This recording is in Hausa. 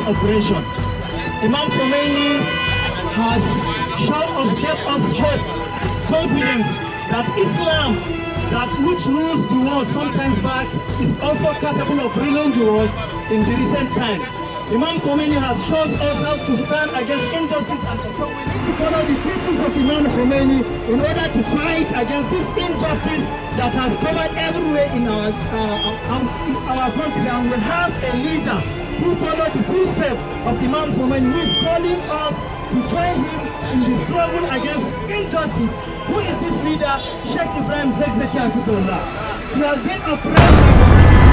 operation. Imam Khomeini has gave us hope, confidence that Islam, that which rules the world sometimes back, is also capable of ruling the world in the recent time. Imam Khomeini has shown us how to stand against injustice and so we need to follow the teachings of Imam Khomeini in order to fight against this injustice that has covered everywhere in our country. And we have a leader who followed the footsteps of Imam Khomeini, who is calling us to join him in the struggle against injustice. Who is this leader? Sheikh Zakzaky. He has been oppressed by